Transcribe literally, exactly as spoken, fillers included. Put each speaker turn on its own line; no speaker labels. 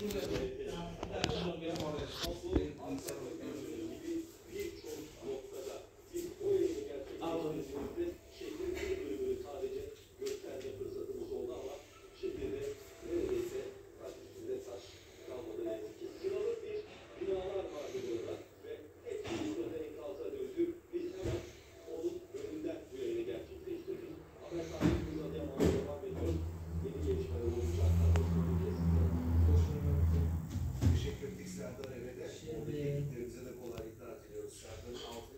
Teşekkür ettik Serdar Eve'de. Buradaki ekiplerimize de kolaylıklar diliyoruz. Serdar'ın altı